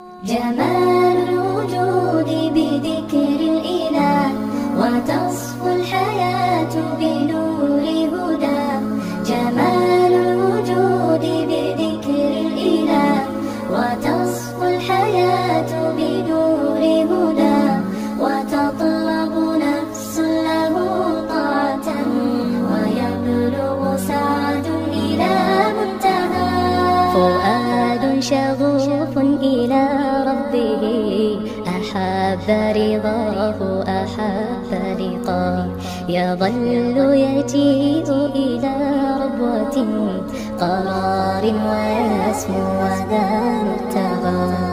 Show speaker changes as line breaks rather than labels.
جمال الوجود بذكر الإله، وتصفو الحياة بنور هدى. جمال الوجود بذكر الإله، وتصفو الحياة بنور هدى. وتطلب نفس له طاعة، ويبلغ سعد إلى منتهى. فؤاد شغوف إلى ربه، أحب رضاه أحب لقاه. يظل يجيء إلى ربوة قرار، ويسمو وذا مبتغى.